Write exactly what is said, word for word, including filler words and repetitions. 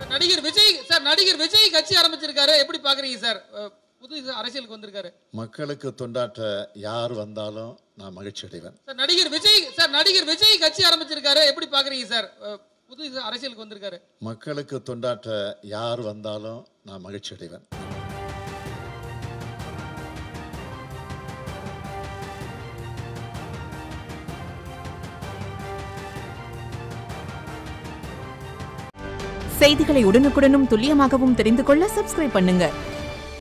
நடிகர் விஜய் சார் நடிகர் விஜய் கட்சி ஆரம்பிச்சிருக்காரு, எப்படி பாக்குறீங்க சார்? புது அரசியலுக்கு வந்திருக்காரு. மக்களுக்கு தொண்டாற்ற யார் வந்தாலும் நான் மகிழ்ச்சி அடைவேன். சார் நடிகர் விஜய் சார் நடிகர் விஜய் கட்சி ஆரம்பிச்சிருக்காரு, எப்படி பாக்குறீங்க சார்? புது அரசியலுக்கு வந்திருக்காரு. மக்களுக்கு தொண்டாற்ற யார் வந்தாலும் நான் மகிழ்ச்சி அடைவேன். செய்திகளை உடனுக்குடனும் துல்லியமாகவும் தெரிந்து கொள்ள சப்ஸ்கிரைப் பண்ணுங்க.